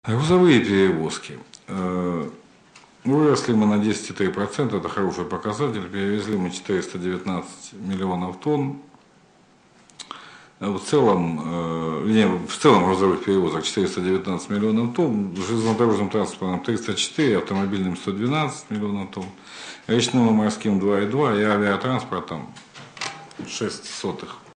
Грузовые перевозки. Выросли мы на 10,3%, это хороший показатель. Перевезли мы 419 миллионов тонн. В целом грузовых перевозок 419 миллионов тонн, железнодорожным транспортом 304, автомобильным 112 миллионов тонн, речным и морским 2,2 и авиатранспортом 0,06.